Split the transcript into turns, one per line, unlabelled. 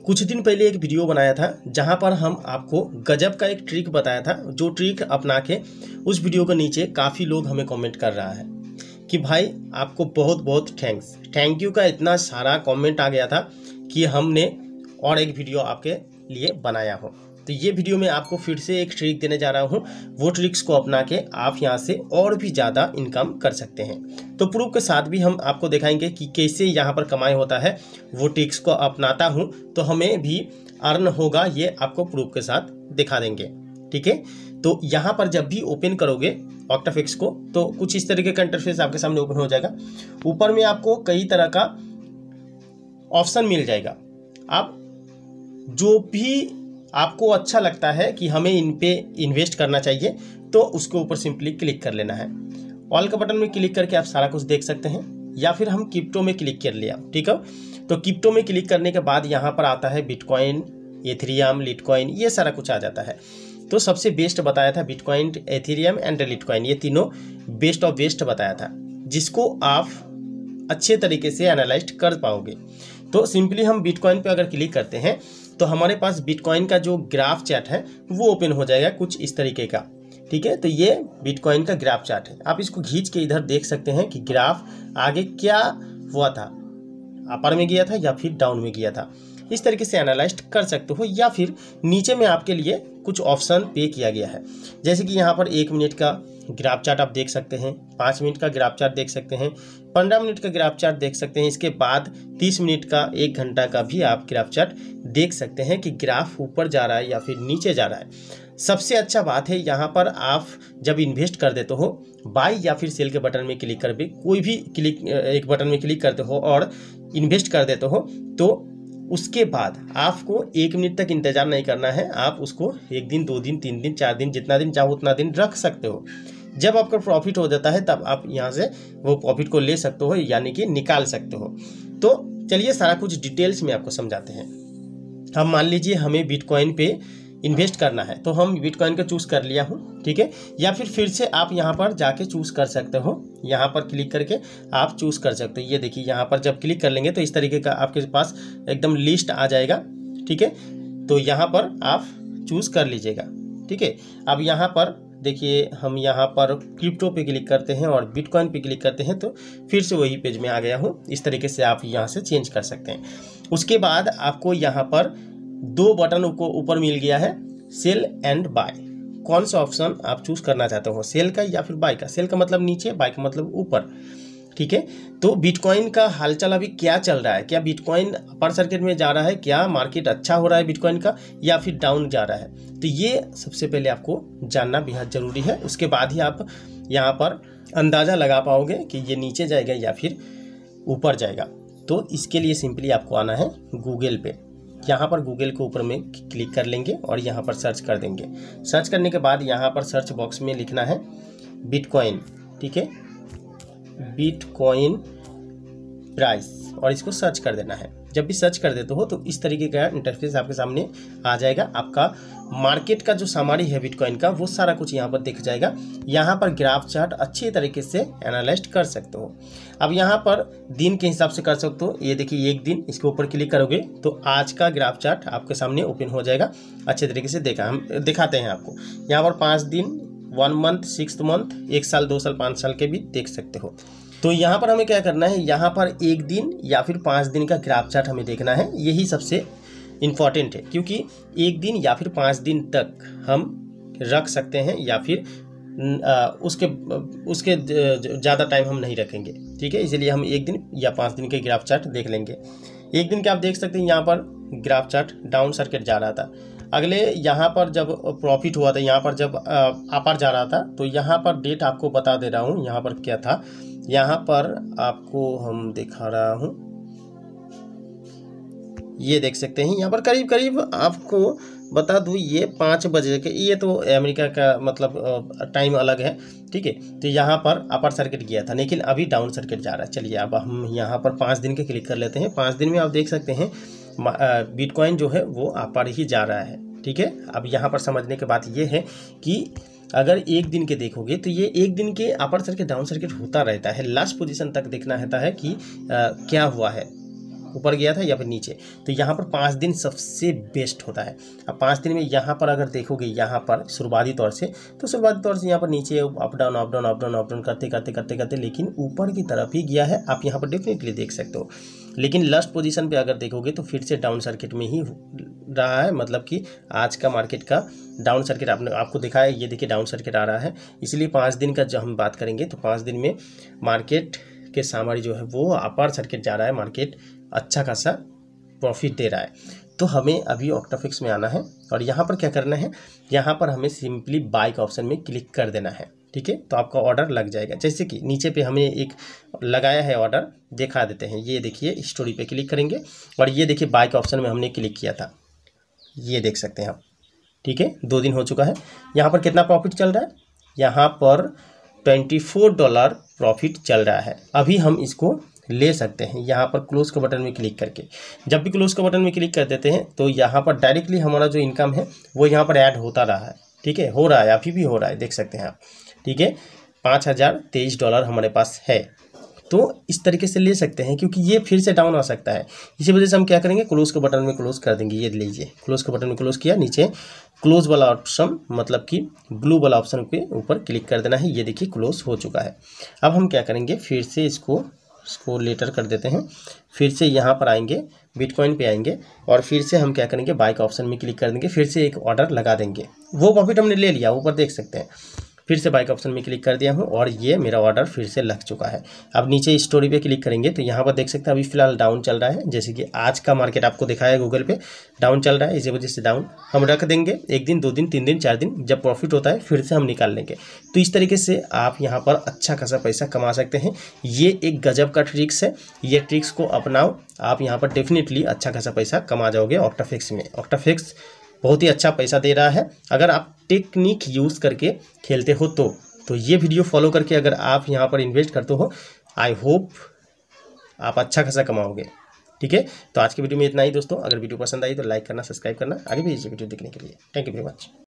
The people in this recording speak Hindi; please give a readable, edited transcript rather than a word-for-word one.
कुछ दिन पहले एक वीडियो बनाया था जहां पर हम आपको गजब का एक ट्रिक बताया था, जो ट्रिक अपना के उस वीडियो के नीचे काफ़ी लोग हमें कमेंट कर रहा है कि भाई आपको बहुत बहुत थैंक यू का इतना सारा कमेंट आ गया था कि हमने और एक वीडियो आपके लिए बनाया हो। तो ये वीडियो में आपको फिर से एक ट्रिक देने जा रहा हूँ। वो ट्रिक्स को अपना के आप यहाँ से और भी ज़्यादा इनकम कर सकते हैं। तो प्रूफ के साथ भी हम आपको दिखाएंगे कि कैसे यहाँ पर कमाई होता है। वो ट्रिक्स को अपनाता हूँ तो हमें भी अर्न होगा, ये आपको प्रूफ के साथ दिखा देंगे। ठीक है, तो यहाँ पर जब भी ओपन करोगे ऑक्टाफिक्स को तो कुछ इस तरीके का इंटरफेस आपके सामने ओपन हो जाएगा। ऊपर में आपको कई तरह का ऑप्शन मिल जाएगा। आप जो भी आपको अच्छा लगता है कि हमें इन पे इन्वेस्ट करना चाहिए तो उसके ऊपर सिंपली क्लिक कर लेना है। ऑल का बटन में क्लिक करके आप सारा कुछ देख सकते हैं, या फिर हम क्रिप्टो में क्लिक कर लिया। ठीक है, तो क्रिप्टो में क्लिक करने के बाद यहाँ पर आता है बिटकॉइन, एथेरियम, लिटकॉइन, ये सारा कुछ आ जाता है। तो सबसे बेस्ट बताया था बिटकॉइन, एथेरियम एंड लिटकॉइन, ये तीनों बेस्ट ऑफ बेस्ट बताया था, जिसको आप अच्छे तरीके से एनालाइज कर पाओगे। तो सिंपली हम बिटकॉइन पे अगर क्लिक करते हैं तो हमारे पास बिटकॉइन का जो ग्राफ चार्ट है वो ओपन हो जाएगा कुछ इस तरीके का। ठीक है, तो ये बिटकॉइन का ग्राफ चार्ट है। आप इसको खींच के इधर देख सकते हैं कि ग्राफ आगे क्या हुआ था, अपर में गया था या फिर डाउन में गया था। इस तरीके से एनालाइज कर सकते हो, या फिर नीचे में आपके लिए कुछ ऑप्शन पे किया गया है। जैसे कि यहाँ पर 1 मिनट का ग्राफ चार्ट आप देख सकते हैं, 5 मिनट का ग्राफ चार्ट देख सकते हैं, 15 मिनट का ग्राफ चार्ट देख सकते हैं। इसके बाद 30 मिनट का, 1 घंटा का भी आप ग्राफ चार्ट देख सकते हैं कि ग्राफ ऊपर जा रहा है या फिर नीचे जा रहा है। सबसे अच्छा बात है यहाँ पर आप जब इन्वेस्ट कर देते हो, बाई या फिर सेल के बटन में क्लिक कर भी कोई भी एक बटन में क्लिक करते हो और इन्वेस्ट कर देते हो, तो उसके बाद आपको 1 मिनट तक इंतजार नहीं करना है। आप उसको 1 दिन, 2 दिन, 3 दिन, 4 दिन, जितना दिन चाहो उतना दिन रख सकते हो। जब आपका प्रॉफिट हो जाता है तब आप यहाँ से वो प्रॉफिट को ले सकते हो, यानी कि निकाल सकते हो। तो चलिए सारा कुछ डिटेल्स में आपको समझाते हैं। हम मान लीजिए हमें बिटकॉइन पे इन्वेस्ट करना है, तो हम बिटकॉइन का चूज़ कर लिया हूँ। ठीक है, या फिर से आप यहाँ पर जाके चूज़ कर सकते हो। यहाँ पर क्लिक करके आप चूज़ कर सकते हो। ये देखिए यहाँ पर जब क्लिक कर लेंगे तो इस तरीके का आपके पास एकदम लिस्ट आ जाएगा। ठीक है, तो यहाँ पर आप चूज़ कर लीजिएगा। ठीक है, अब यहाँ पर देखिए हम यहाँ पर क्रिप्टो पे क्लिक करते हैं और बिटकॉइन पे क्लिक करते हैं तो फिर से वही पेज में आ गया हूँ। इस तरीके से आप यहाँ से चेंज कर सकते हैं। उसके बाद आपको यहाँ पर 2 बटन को ऊपर मिल गया है, सेल एंड बाय। कौन सा ऑप्शन आप चूज करना चाहते हो, सेल का या फिर बाय का। सेल का मतलब नीचे, बाय का मतलब ऊपर। ठीक है, तो बिटकॉइन का हालचाल अभी क्या चल रहा है, क्या बिटकॉइन अपर सर्किट में जा रहा है, क्या मार्केट अच्छा हो रहा है बिटकॉइन का या फिर डाउन जा रहा है, तो ये सबसे पहले आपको जानना बेहद ज़रूरी है। उसके बाद ही आप यहाँ पर अंदाज़ा लगा पाओगे कि ये नीचे जाएगा या फिर ऊपर जाएगा। तो इसके लिए सिंपली आपको आना है गूगल पे। यहाँ पर गूगल के ऊपर में क्लिक कर लेंगे और यहाँ पर सर्च कर देंगे। सर्च करने के बाद यहाँ पर सर्च बॉक्स में लिखना है बिटकॉइन। ठीक है, बिटकॉइन प्राइस, और इसको सर्च कर देना है। जब भी सर्च कर देते हो तो इस तरीके का इंटरफेस आपके सामने आ जाएगा। आपका मार्केट का जो समरी है बिटकॉइन का वो सारा कुछ यहाँ पर दिख जाएगा। यहाँ पर ग्राफ चार्ट अच्छी तरीके से एनालाइज कर सकते हो। अब यहाँ पर दिन के हिसाब से कर सकते हो। ये देखिए 1 दिन, इसके ऊपर क्लिक करोगे तो आज का ग्राफ चार्ट आपके सामने ओपन हो जाएगा। अच्छे तरीके से हम दिखाते हैं आपको। यहाँ पर 5 दिन, 1 मंथ, 6 मंथ, 1 साल, 2 साल, 5 साल के भी देख सकते हो। तो यहाँ पर हमें क्या करना है, यहाँ पर 1 दिन या फिर 5 दिन का ग्राफ चार्ट हमें देखना है। यही सबसे इम्पॉर्टेंट है, क्योंकि 1 दिन या फिर 5 दिन तक हम रख सकते हैं या फिर उसके ज़्यादा टाइम हम नहीं रखेंगे। ठीक है, इसलिए हम 1 दिन या 5 दिन के ग्राफ चार्ट देख लेंगे। 1 दिन के आप देख सकते हैं यहाँ पर ग्राफ चार्ट डाउन सर्किट जा रहा था। अगले यहाँ पर जब प्रॉफिट हुआ था, यहाँ पर जब अपर जा रहा था, तो यहाँ पर डेट आपको बता दे रहा हूँ। यहाँ पर क्या था, यहाँ पर आपको हम दिखा रहा हूँ, ये देख सकते हैं। यहाँ पर करीब करीब आपको बता दूँ, ये 5 बजे के, ये तो अमेरिका का मतलब टाइम अलग है। ठीक है, तो यहाँ पर अपर सर्किट गया था लेकिन अभी डाउन सर्किट जा रहा है। चलिए अब हम यहाँ पर 5 दिन के क्लिक कर लेते हैं। 5 दिन में आप देख सकते हैं बिटकॉइन जो है वो अपर ही जा रहा है। ठीक है, अब यहाँ पर समझने की बात ये है कि अगर 1 दिन के देखोगे तो ये 1 दिन के अपर सर्किट डाउन सर्किट होता रहता है। लास्ट पोजीशन तक देखना रहता है कि क्या हुआ है, ऊपर गया था या फिर नीचे। तो यहाँ पर 5 दिन सबसे बेस्ट होता है। अब 5 दिन में यहाँ पर अगर देखोगे, यहाँ पर शुरुआती तौर से यहाँ पर नीचे अप डाउन करते करते लेकिन ऊपर की तरफ ही गया है, आप यहाँ पर डेफिनेटली देख सकते हो। लेकिन लास्ट पोजीशन पे अगर देखोगे तो फिर से डाउन सर्किट में ही रहा है, मतलब कि आज का मार्केट का डाउन सर्किट आपको दिखा है। ये देखिए डाउन सर्किट आ रहा है, इसलिए 5 दिन का जब हम बात करेंगे तो 5 दिन में मार्केट के सामने जो है वो अपर सर्किट जा रहा है, मार्केट अच्छा खासा प्रॉफिट दे रहा है। तो हमें अभी ऑक्टाफिक्स में आना है और यहाँ पर क्या करना है, यहाँ पर हमें सिंपली बाय का ऑप्शन में क्लिक कर देना है, ठीक है। तो आपका ऑर्डर लग जाएगा। जैसे कि नीचे पे हमें एक लगाया है ऑर्डर, दिखा देते हैं। ये देखिए स्टोरी पे क्लिक करेंगे और ये देखिए बाय का ऑप्शन में हमने क्लिक किया था, ये देख सकते हैं आप, ठीक है। 2 दिन हो चुका है। यहाँ पर कितना प्रॉफिट चल रहा है, यहाँ पर $24 प्रॉफिट चल रहा है। अभी हम इसको ले सकते हैं यहाँ पर क्लोज के बटन में क्लिक करके। जब भी क्लोज के बटन में क्लिक कर देते हैं तो यहाँ पर डायरेक्टली हमारा जो इनकम है वो यहाँ पर ऐड होता रहा है, ठीक है, हो रहा है, अभी भी हो रहा है, देख सकते हैं आप, ठीक है। $5023 हमारे पास है। तो इस तरीके से ले सकते हैं, क्योंकि ये फिर से डाउन आ सकता है। इसी वजह से हम क्या करेंगे, क्लोज के बटन में क्लोज कर देंगे। ये लीजिए क्लोज के बटन में क्लोज किया, नीचे क्लोज वाला ऑप्शन मतलब कि ब्लू वाला ऑप्शन पे ऊपर क्लिक कर देना है। ये देखिए क्लोज हो चुका है। अब हम क्या करेंगे, फिर से इसको लेटर कर देते हैं। फिर से यहाँ पर आएंगे, बिटकॉइन पे आएंगे और फिर से हम क्या करेंगे, बाय का ऑप्शन में क्लिक कर देंगे। फिर से एक ऑर्डर लगा देंगे। वो प्रॉफिट हमने ले लिया, ऊपर देख सकते हैं। फिर से बाय का ऑप्शन में क्लिक कर दिया हूँ और ये मेरा ऑर्डर फिर से लग चुका है। अब नीचे स्टोरी पे क्लिक करेंगे तो यहाँ पर देख सकते हैं अभी फिलहाल डाउन चल रहा है। जैसे कि आज का मार्केट आपको दिखाया गूगल पे डाउन चल रहा है, इसी वजह से डाउन हम रख देंगे। 1 दिन 2 दिन 3 दिन 4 दिन, जब प्रॉफिट होता है फिर से हम निकाल लेंगे। तो इस तरीके से आप यहाँ पर अच्छा खासा पैसा कमा सकते हैं। ये एक गजब का ट्रिक्स है, ये ट्रिक्स को अपनाओ, आप यहाँ पर डेफिनेटली अच्छा खासा पैसा कमा जाओगे ऑक्टाफिक्स में। ऑक्टाफिक्स बहुत ही अच्छा पैसा दे रहा है अगर आप टेक्निक यूज़ करके खेलते हो तो ये वीडियो फॉलो करके अगर आप यहाँ पर इन्वेस्ट करते हो, आई होप आप अच्छा खासा कमाओगे, ठीक है। तो आज की वीडियो में इतना ही दोस्तों। अगर वीडियो पसंद आई तो लाइक करना, सब्सक्राइब करना, आगे भी इसे वीडियो देखने के लिए। Thank you very much.